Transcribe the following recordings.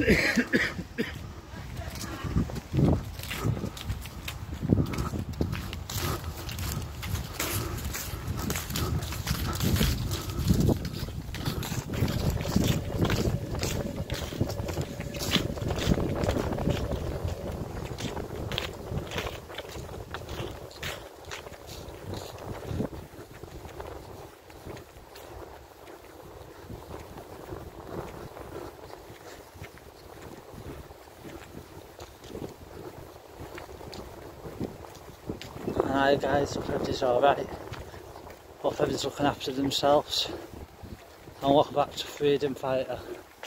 Hi guys, hope everybody's alright. Hope everybody's looking after themselves. And welcome back to Freedom Fighter.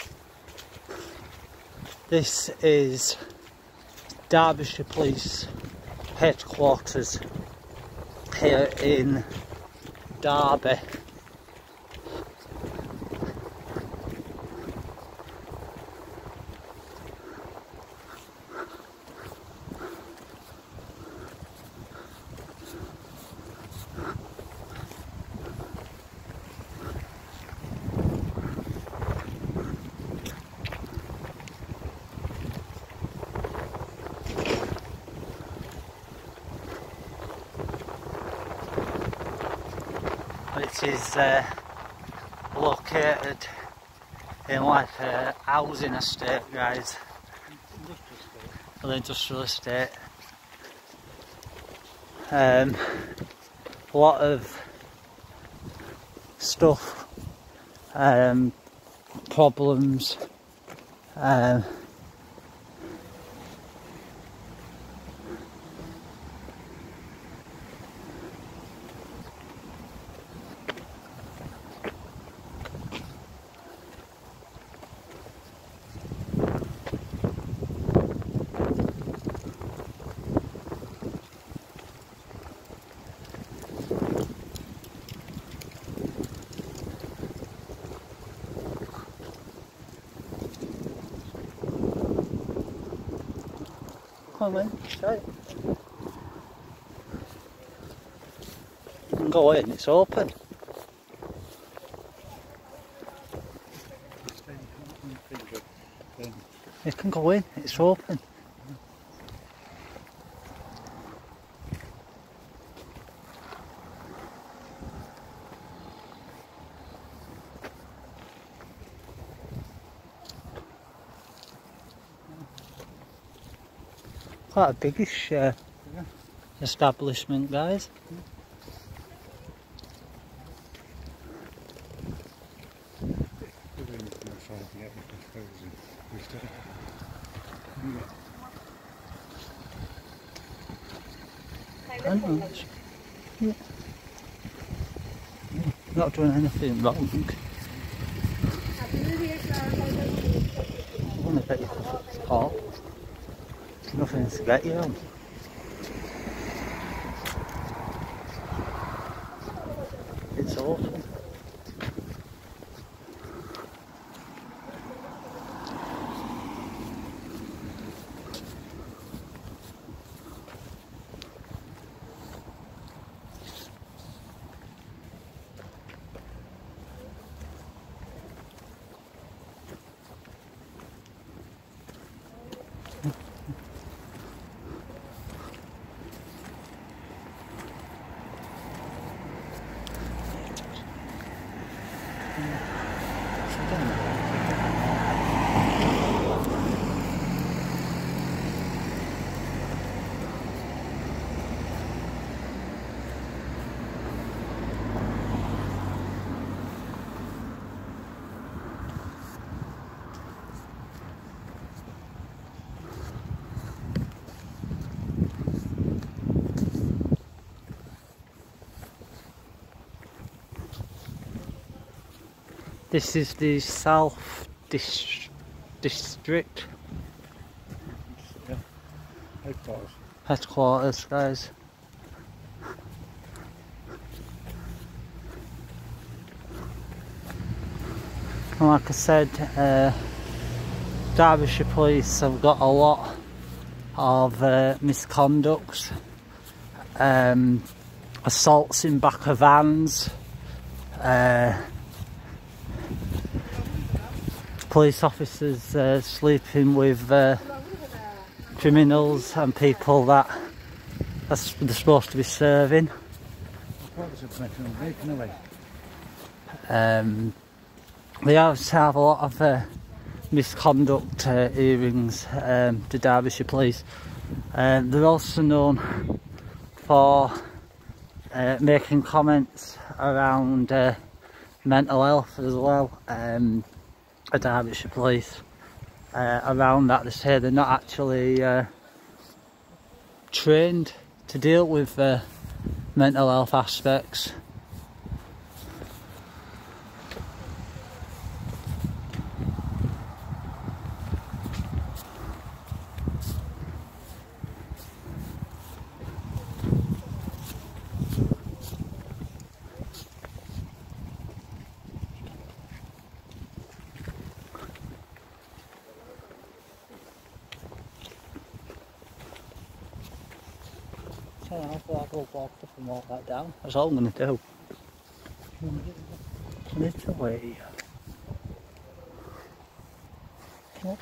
This is Derbyshire Police headquarters here in Derby. It is located in like a housing estate, guys. An industrial estate. A lot of stuff, problems. Come on, straight. You can go in, it's open. You can go in, it's open. Quite a biggish establishment, guys. Yeah. Not doing anything wrong. I want to bet you can support. Nothing to get you on. It's awful. This is the South District headquarters, guys. And like I said, Derbyshire Police have got a lot of misconducts, assaults in back of vans, police officers sleeping with criminals and people that they're supposed to be serving. They also have a lot of misconduct hearings, the Derbyshire Police. They're also known for making comments around mental health as well. The Derbyshire Police around that, they say they're not actually trained to deal with mental health aspects. I thought I'd go walk up and walk that down. That's all I'm going to do. Little way. What?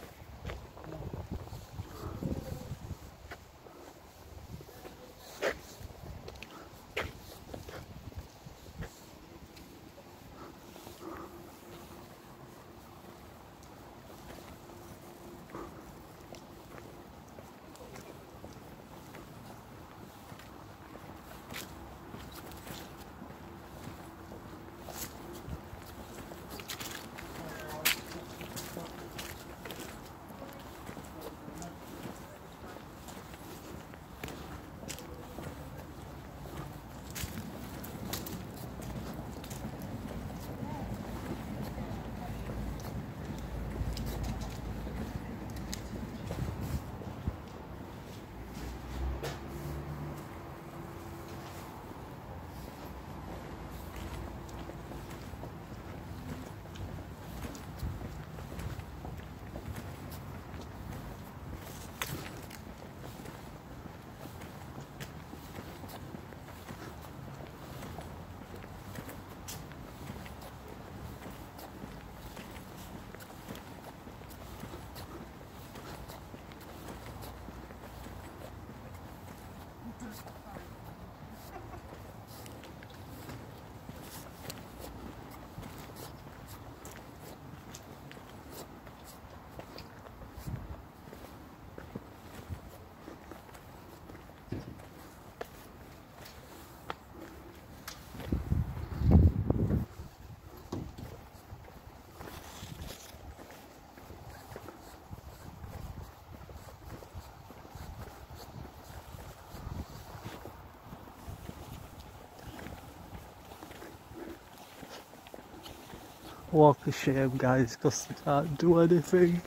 Walk of shame, guys, because they can't do anything.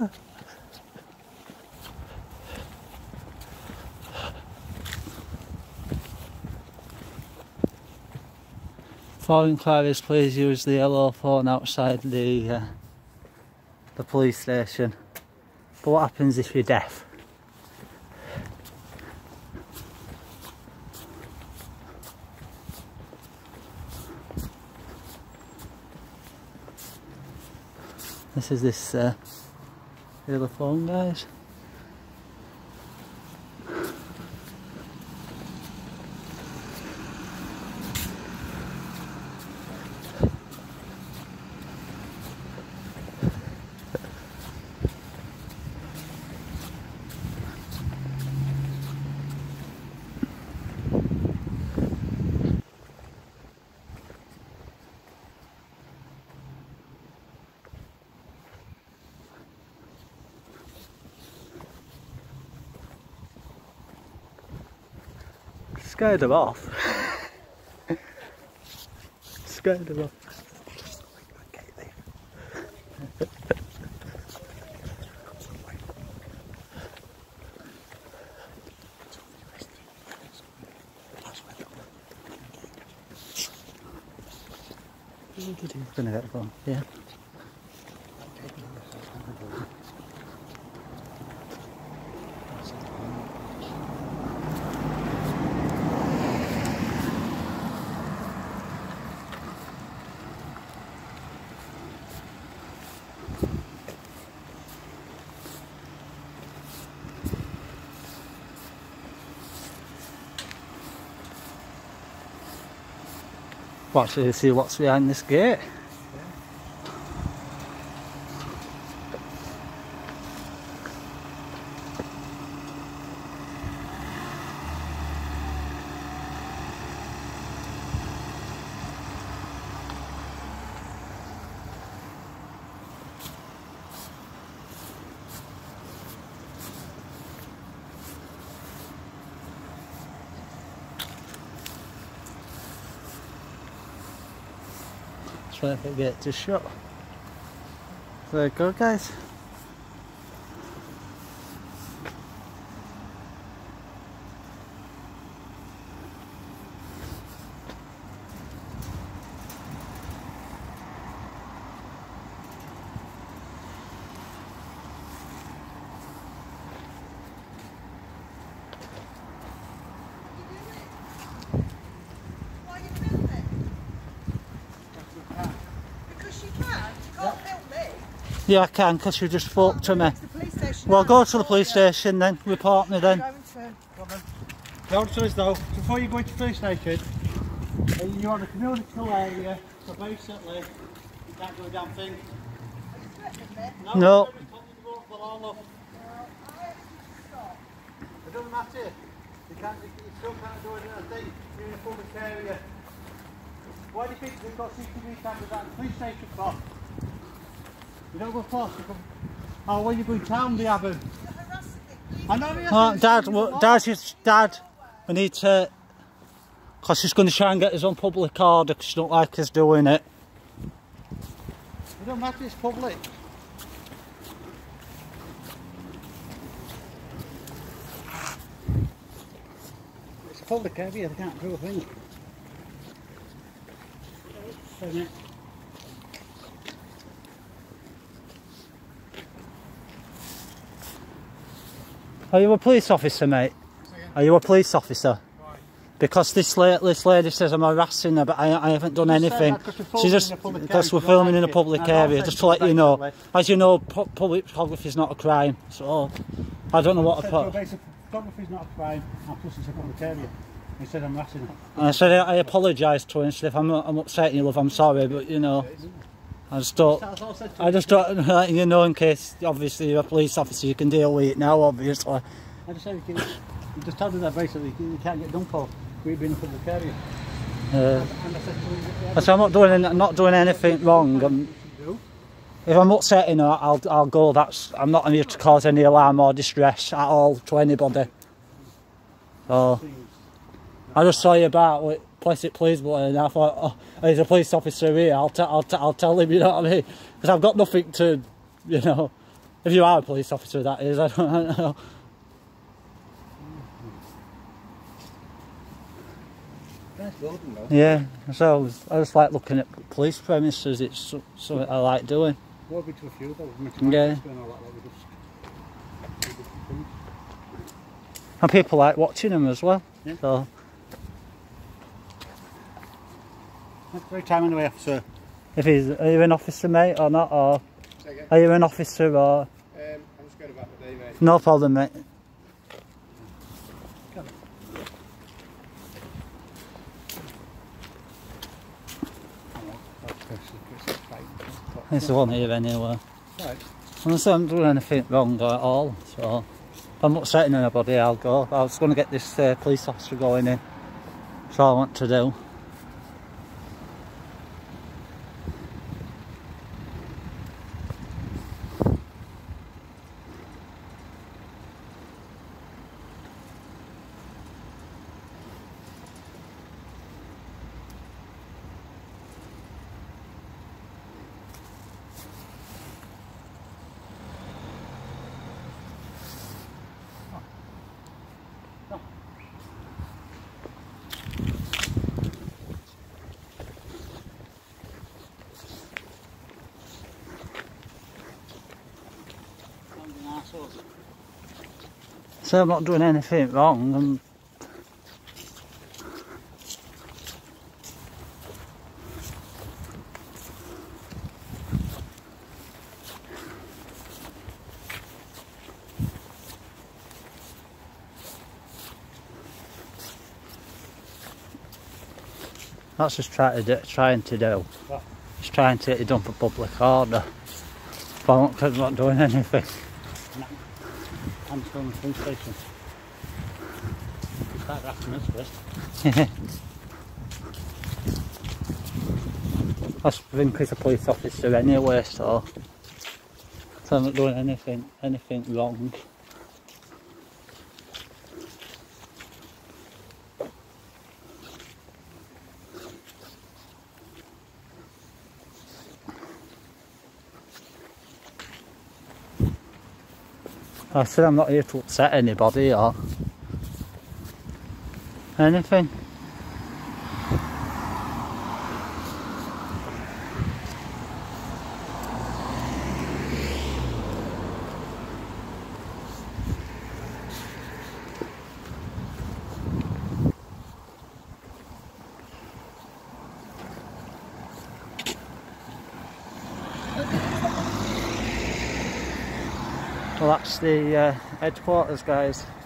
For inquiries, please use the yellow phone outside the police station. But what happens if you're deaf? This is this yellow phone, guys. Scared them off. Scared them off. He's gonna get one, yeah. actually see what's behind this gate. Try if I get to shut. There you go, guys. Yeah, I can, because you just spoke to me. Well, go to the police station then, report me then. The answer is though, before you go into the police station, you're on a communal area, so basically, you can't do a damn thing. No. It doesn't matter. You still can't do a thing. You're in a public area. Why do you think they've got CCTV cameras at the police station for? You don't go close. Oh, when you go in town, they have them. I know. Dad, we need to, because he's going to try and get his own public order because he don't like us doing it. It don't matter, it's public. It's a public area, they can't do a thing. Are you a police officer, mate? Are you a police officer? Why? Because this lady says I'm harassing her, but I haven't done anything. She just, because we're filming in a public area, just to let you know. As you know, public photography is not a crime, so I don't know what to put. Photography is not a crime, and plus it's a public area. He said I'm harassing her. And I said I apologise to her and said if I'm upsetting you, love, I'm sorry, but you know. I just don't let you know in case, obviously, you're a police officer, you can deal with it now, obviously. I just said you just told her that basically you can't get done for being in a public area. I said I'm not doing anything wrong. If I'm upsetting her, I'll go. I'm not here to cause any alarm or distress at all to anybody. So I just saw you about with press it please button and I thought, oh, there's a police officer here, I'll tell him, you know what I mean? Because I've got nothing to, you know, if you are a police officer that is, I don't know. Yeah, so I just like looking at police premises, it's something I like doing. We'll be to a few though, yeah. And people like watching them as well. Yeah. So. That's a great time anyway, officer. Are you an officer, mate, or not? Or are you an officer, or? I'm just going about the day, mate. No problem, mate. There's one here anyway. Right. Unless I'm doing anything wrong at all, so if I'm upsetting anybody, I'll go. I was going to get this police officer going in. That's all I want to do. So I'm not doing anything wrong. That's just trying to do. What? Just trying to get you done for public order. But I'm not doing anything. No. I'm still in the police station. You start asking us first. I think he's a police officer anyway, so I'm not doing anything wrong. I said I'm not here to upset anybody or anything. Well, that's the headquarters, guys.